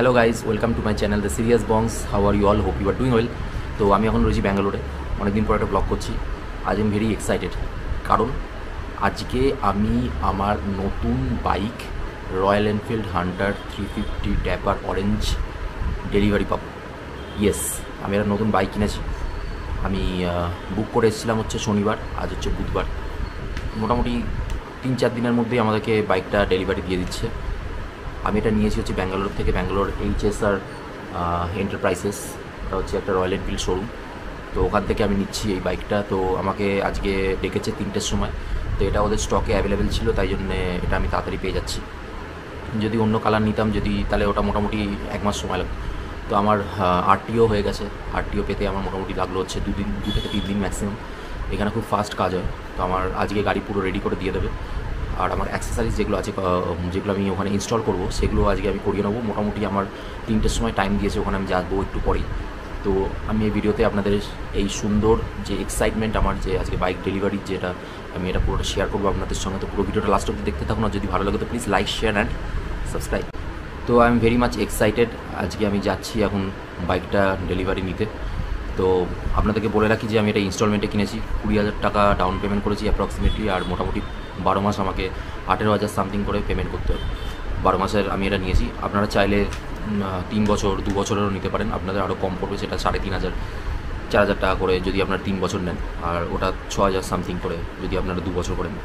Hello guys, welcome to my channel the serious bongs. How are you all? Hope you are doing well. তো আমি এখন রয়েছি ব্যাঙ্গালোরে, অনেকদিন পর একটা ব্লগ করছি। আজ এম ভেরি এক্সাইটেড, কারণ আজকে আমি আমার নতুন bike Royal Enfield Hunter 350 dapper orange delivery পাবো। ইয়েস, আমি একটা নতুন বাইক কিনেছি। আমি বুক করে এসেছিলাম হচ্ছে শনিবার, আজ হচ্ছে বুধবার। মোটামুটি 3-4 দিনের মধ্যেই আমাদেরকে বাইকটা ডেলিভারি দিয়ে দিচ্ছে। আমি এটা নিয়েছি হচ্ছে ব্যাঙ্গালোর থেকে, ব্যাঙ্গালোর HSR এন্টারপ্রাইজেস, ওটা হচ্ছে একটা রয়্যাল এনফিল্ড শোরুম। তো ওখান থেকে আমি নিচ্ছি এই বাইকটা। তো আমাকে আজকে ডেকেছে 3টের সময়, তো এটা ওদের স্টকে অ্যাভেলেবেল ছিল, তাই জন্যে এটা আমি তাড়াতাড়ি পেয়ে যাচ্ছি। যদি অন্য কালার নিতাম তাহলে ওটা মোটামুটি 1 মাস সময় লাগতো। তো আমার RTO হয়ে গেছে। RTO পেতে আমার মোটামুটি লাগলো হচ্ছে 2 থেকে 3 দিন ম্যাক্সিমাম। এখানে খুব ফাস্ট কাজ হয়। তো আমার আজকে গাড়ি পুরো রেডি করে দিয়ে দেবে। আর আমার অ্যাক্সেসারিজ যেগুলো আছে, যেগুলো আমি ওখানে ইনস্টল করব, সেগুলো আজকে আমি করিয়ে নেবো। মোটামুটি আমার 3টের সময় টাইম দিয়েছে, ওখানে আমি যাবো একটু পরেই। তো আমি এই ভিডিওতে আপনাদের এই সুন্দর যে এক্সাইটমেন্ট আমার, যে আজকে বাইক ডেলিভারি, যেটা আমি এটা পুরোটা শেয়ার করবো আপনাদের সঙ্গে। তো পুরো ভিডিওটা লাস্ট অবধি দেখতে থাকুন, আর যদি ভালো লাগে তো please like, share and subscribe. তো I am very much excited. আজকে আমি যাচ্ছি এখন বাইকটা ডেলিভারি নিতে। তো আপনাদেরকে বলে রাখি যে আমি এটা ইনস্টলমেন্টে কিনেছি, 20,000 টাকা ডাউন পেমেন্ট করেছি অ্যাপ্রক্সিমেটলি। আর মোটামুটি 12 মাস আমাকে 18,000 সামথিং করে পেমেন্ট করতে হবে। 12 মাসের আমি এটা নিয়েছি। আপনারা চাইলে 3 বছর 2 বছরেরও নিতে পারেন, আপনাদের আরও কম পড়বে, সেটা 3,500 4,000 টাকা করে যদি আপনারা 3 বছর নেন, আর ওটা 6,000 সামথিং করে যদি আপনারা 2 বছর করে নেন।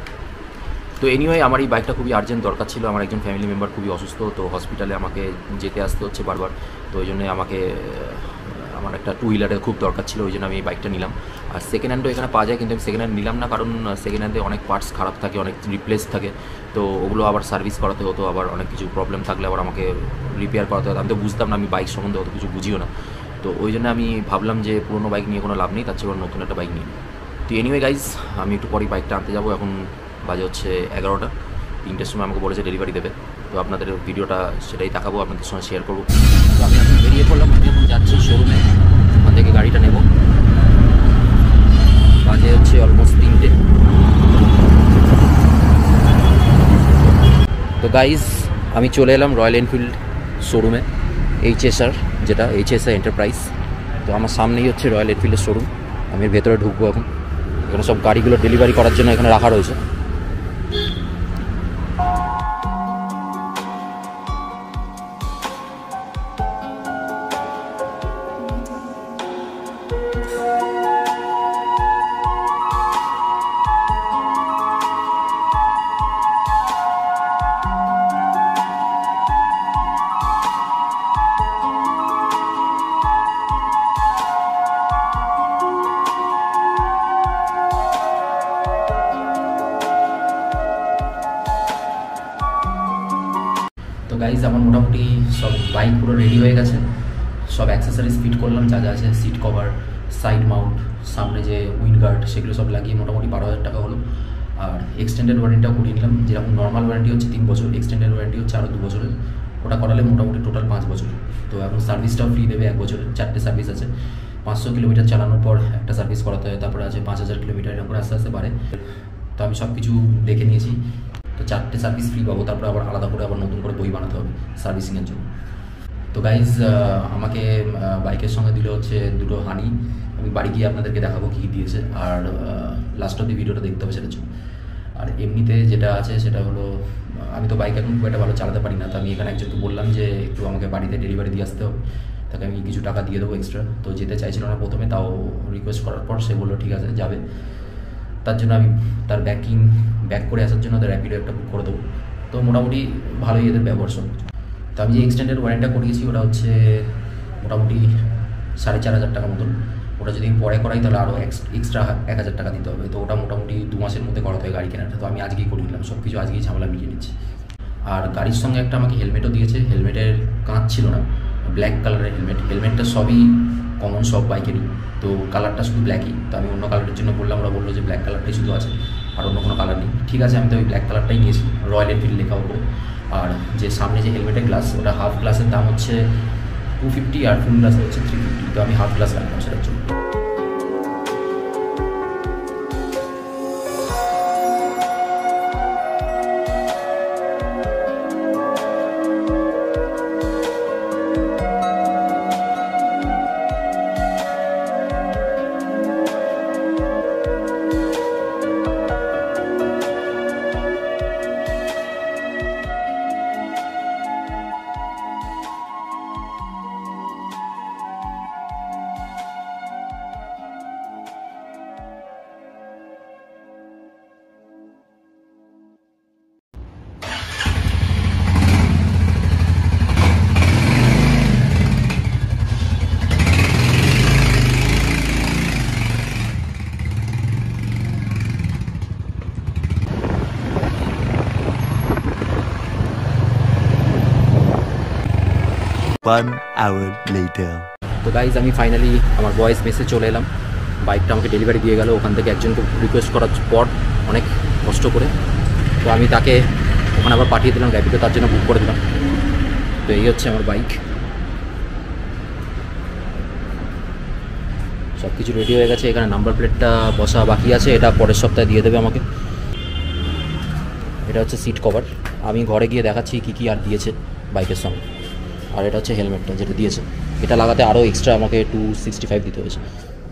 তো এনিওয়ে, আমার এই বাইকটা খুবই আর্জেন্ট দরকার ছিল। আমার একজন ফ্যামিলি মেম্বার খুবই অসুস্থ, তো হসপিটালে আমাকে যেতে আসতে হচ্ছে বারবার। তো ওই জন্যে আমার একটা 2 হুইলারের খুব দরকার ছিল, ওই জন্য আমি এই বাইকটা নিলাম। আর সেকেন্ড হ্যান্ডও এখানে পাওয়া যায়, কিন্তু আমি সেকেন্ড হ্যান্ড নিলাম না, কারণ সেকেন্ড হ্যান্ডে অনেক পার্টস খারাপ থাকে, অনেক রিপ্লেস থাকে। তো ওগুলো আবার সার্ভিস করাতে হতো, আবার অনেক কিছু প্রবলেম থাকলে আবার আমাকে রিপেয়ার করাতে হতো। আমি তো বুঝতাম না, আমি বাইক সম্বন্ধে অত কিছু বুঝিও না। তো ওই জন্য আমি ভাবলাম যে পুরোনো বাইক নিয়ে কোনো লাভ নেই, তার চেয়ে নতুন একটা বাইক নিই। তো এনিওয়ে গাইজ, আমি একটু পরেই বাইকটা আনতে যাবো। এখন বাজে হচ্ছে 11টা। 3টের সময় আমাকে বলেছে ডেলিভারি দেবে। তো আপনাদের ভিডিওটা সেটাই দেখাবো, আপনাদের সঙ্গে শেয়ার করবো। তো আমি এখন বেরিয়ে পড়লাম, আমি এখন যাচ্ছি শোরুমে, ওখান থেকে গাড়িটা নেব। বাজে হচ্ছে অলমোস্ট 3টে। তো গাইজ, আমি চলে এলাম রয়্যাল এনফিল্ড শোরুমে, HSR, যেটা HSR এন্টারপ্রাইজ। তো আমার সামনেই হচ্ছে রয়্যাল এনফিল্ডের শোরুম। আমি ভেতরে ঢুকবো এখন। এখানে সব গাড়িগুলো ডেলিভারি করার জন্য এখানে রাখা রয়েছে। তো গাইজ, আমার মোটামুটি সব বাইক পুরো রেডি হয়ে গেছে। সব অ্যাক্সেসরিজ ফিট করলাম, যা যা আছে, সিট কভার, সাইড মাউন্ট, সামনে যে উইন্ড গার্ড, সেগুলো সব লাগিয়ে মোটামুটি 12,000 টাকা হলো। আর এক্সটেন্ডেড ওয়ারেন্টিটাও করিয়ে নিলাম। যেরকম নর্মাল ওয়ারেন্টি হচ্ছে 3 বছর, এক্সটেন্ডেড ওয়ারেন্টি হচ্ছে আরও 2 বছরের। ওটা করালে মোটামুটি টোটাল 5 বছর। তো এখন সার্ভিসটাও ফ্রি দেবে 1 বছরের। 4টে সার্ভিস আছে। 500 কিলোমিটার চালানোর পর একটা সার্ভিস করাতে হয়, তারপরে আছে 5,000 কিলোমিটার, এরপর আস্তে আস্তে বাড়ে। তো আমি সব কিছু দেখে নিয়েছি। তো 4টে সার্ভিস ফ্রি পাবো, তারপরে আবার আলাদা করে আবার নতুন করে বই বানাতে হবে সার্ভিসিংয়ের জন্য। তো গাইজ, আমাকে বাইকের সঙ্গে দিল হচ্ছে 2টো হানি। আমি বাড়ি গিয়ে আপনাদেরকে দেখাবো কী দিয়েছে, আর লাস্ট অব্দি ভিডিওটা দেখতে হবে সেটার জন্য। আর এমনিতে যেটা আছে সেটা হলো, আমি তো বাইক এখন খুব একটা ভালো চালাতে পারি না। তো আমি এখানে একজনকে বললাম যে একটু আমাকে বাড়িতে ডেলিভারি দিয়ে আসতে হবে, তাকে আমি কিছু টাকা দিয়ে দেবো এক্সট্রা। তো যেতে চাইছিল না প্রথমে, তাও রিকোয়েস্ট করার পর সে বললো ঠিক আছে যাবে। তার জন্য আমি তার ব্যাক করে আসার জন্য তার র্যাপিডো একটা বুক করে দেবো। তো মোটামুটি ভালোই এদের ব্যবহার সব। তো আমি যে এক্সটেন্ডেড ওয়ারেন্টিটা করিয়েছি, ওটা হচ্ছে মোটামুটি 4,500 টাকা মতন। ওটা যদি আমি পরে করাই তাহলে আরও এক্সট্রা 1,000 টাকা দিতে হবে। তো ওটা মোটামুটি 2 মাসের মধ্যে করাতে হয় গাড়ি কেনাটা। তো আমি আজকেই করে নিলাম, সব কিছু আজকেই ঝামেলা মিটিয়ে নিচ্ছি। আর গাড়ির সঙ্গে একটা আমাকে হেলমেটও দিয়েছে। হেলমেটের কাঁচ ছিল না, ব্ল্যাক কালারের হেলমেটটা সবই কমন সব বাইকেরই। তো কালারটা শুধু ব্ল্যাকই। তো আমি অন্য কালারের জন্য বললাম, ওরা বললো যে ব্ল্যাক কালারটাই শুধু আছে, আর অন্য কোনো কালার নেই। ঠিক আছে, আমি তো ওই ব্ল্যাক কালারটাই নিয়েছি, রয়্যাল এনফিল্ড লেখা উপরে। আর যে সামনে যে হেলমেটের গ্লাস, ওটা হাফ গ্লাসের দাম হচ্ছে 250, আর ফুল গ্লাস হচ্ছে 350। তো আমি হাফ গ্লাস রাখলাম সেটার জন্য। 1 hour later. তো গাইজ আমি ফাইনালি আমার বয়েস মেসে চলে এলাম। বাইকটা আমাকে ডেলিভারি দিয়ে গেল ওখান থেকে একজনকে রিকোয়েস্ট করার পর অনেক কষ্ট করে। তো আমি তাকে ওখানে আবার পাঠিয়ে দিলাম, র্যাপিডো তার জন্য বুক করে দিলাম। তো এই হচ্ছে আমার বাইক, সব কিছু রেডি হয়ে গেছে। এখানে নাম্বার প্লেটটা বসা বাকি আছে, এটা পরের সপ্তাহে দিয়ে দেবে আমাকে। এটা হচ্ছে সিট কভার, আমি ঘরে গিয়ে দেখাচ্ছি কী কী আর দিয়েছে বাইকের সঙ্গে। আর এটা হচ্ছে হেলমেটটা যেটা দিয়েছে, এটা লাগাতে আরও এক্সট্রা আমাকে 265 দিতে হয়েছে।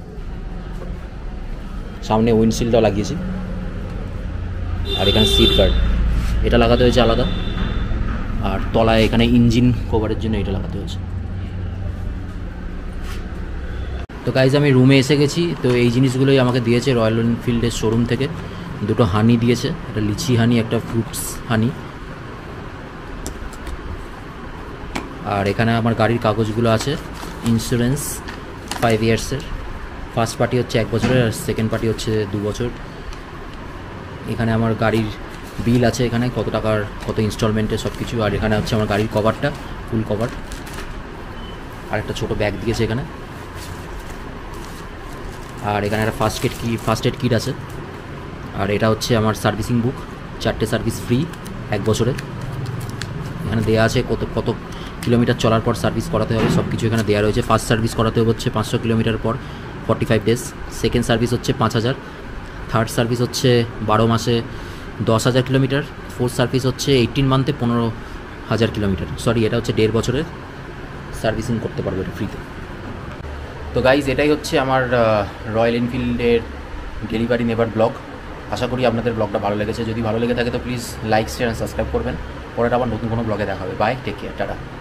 সামনে উইন্ডশিল্ডটাও লাগিয়েছি, আর এখানে সিট গার্ড এটা লাগাতে হয়েছে আলাদা, আর তলায় এখানে ইঞ্জিন কভারের জন্য এটা লাগাতে হয়েছে। তো গাইজ আমি রুমে এসে গেছি। তো এই জিনিসগুলোই আমাকে দিয়েছে রয়্যাল এনফিল্ডের শোরুম থেকে। দুটো হানি দিয়েছে, একটা লিচি হানি, একটা ফ্রুটস হানি। আর এখানে আমার গাড়ির কাগজগুলো আছে, ইন্স্যুরেন্স 5 ইয়ার্সের, ফার্স্ট পার্টি হচ্ছে 1 বছরের, আর সেকেন্ড পার্টি হচ্ছে 2 বছর। এখানে আমার গাড়ির বিল আছে, এখানে কত টাকার কত ইনস্টলমেন্টে সব কিছু। আর এখানে হচ্ছে আমার গাড়ির কভারটা, ফুল কভার। আর একটা ছোটো ব্যাগ দিয়েছে এখানে। আর এখানে একটা ফার্স্ট এড কিট আছে। আর এটা হচ্ছে আমার সার্ভিসিং বুক, 4টে সার্ভিস ফ্রি 1 বছরের। এখানে দেওয়া আছে কত কত কিলোমিটার চলার পর সার্ভিস করাতে হবে, সব কিছু এখানে দেওয়া রয়েছে। ফার্স্ট সার্ভিস করাতে হচ্ছে 500 কিলোমিটার পর 45 ডেজ, সেকেন্ড সার্ভিস হচ্ছে 5000, থার্ড সার্ভিস হচ্ছে 12 মাসে 10,000 কিলোমিটার, ফোর্থ সার্ভিস হচ্ছে 18 মান্থে 15,000 কিলোমিটার। সরি, এটা হচ্ছে 1.5 বছরের সার্ভিসিং করতে পারবো এটা ফ্রিতে। তো গাইজ এটাই হচ্ছে আমার রয়্যাল এনফিল্ডের ডেলিভারি নেবার ব্লগ। আশা করি আপনাদের ব্লগটা ভালো লেগেছে। যদি ভালো লেগে থাকে তো প্লিজ লাইক, শেয়ার, সাবস্ক্রাইব করবেন। পরে আবার নতুন কোনো ব্লগে দেখা হবে। Bye, take care, tata.